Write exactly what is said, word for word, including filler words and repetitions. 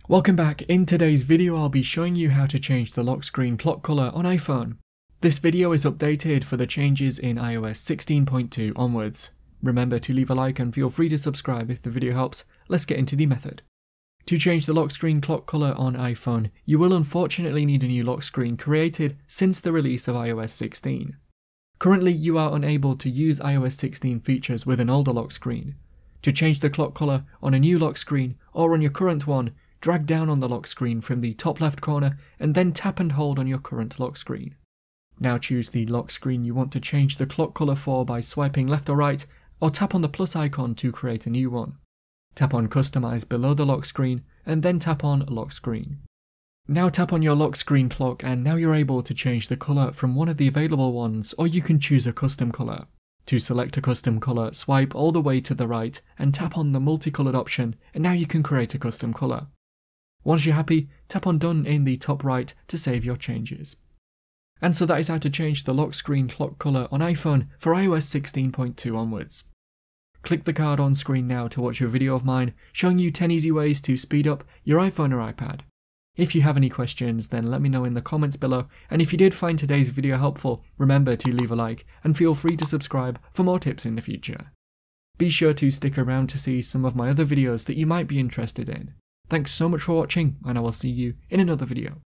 Welcome back. In today's video I'll be showing you how to change the lock screen clock color on iPhone. This video is updated for the changes in i O S sixteen point two onwards. Remember to leave a like and feel free to subscribe if the video helps. Let's get into the method. To change the lock screen clock color on iPhone, you will unfortunately need a new lock screen created since the release of i O S sixteen. Currently you are unable to use i O S sixteen features with an older lock screen. To change the clock color on a new lock screen or on your current one, drag down on the lock screen from the top left corner and then tap and hold on your current lock screen. Now choose the lock screen you want to change the clock color for by swiping left or right, or tap on the plus icon to create a new one. Tap on Customize below the lock screen and then tap on Lock Screen. Now tap on your lock screen clock and now you're able to change the color from one of the available ones, or you can choose a custom color. To select a custom color, swipe all the way to the right and tap on the multicolored option, and now you can create a custom color. Once you're happy, tap on Done in the top right to save your changes. And so that is how to change the lock screen clock color on iPhone for i O S sixteen point two onwards. Click the card on screen now to watch a video of mine showing you ten easy ways to speed up your iPhone or iPad. If you have any questions, then let me know in the comments below, and if you did find today's video helpful, remember to leave a like and feel free to subscribe for more tips in the future. Be sure to stick around to see some of my other videos that you might be interested in. Thanks so much for watching, and I will see you in another video.